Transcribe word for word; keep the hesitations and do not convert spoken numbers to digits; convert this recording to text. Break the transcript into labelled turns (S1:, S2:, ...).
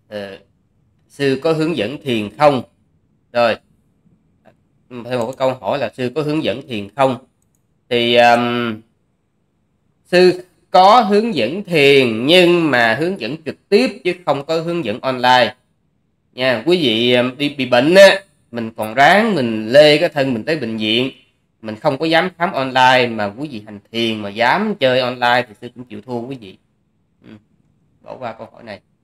S1: Ờ, sư có hướng dẫn thiền không? Rồi, thêm một cái câu hỏi là sư có hướng dẫn thiền không? Thì um, sư có hướng dẫn thiền nhưng mà hướng dẫn trực tiếp chứ không có hướng dẫn online nha. Quý vị đi bị bệnh á, mình còn ráng mình lê cái thân mình tới bệnh viện, mình không có dám khám online, mà quý vị hành thiền mà dám chơi online thì sư cũng chịu thua quý vị. Ừ, bỏ qua câu hỏi này.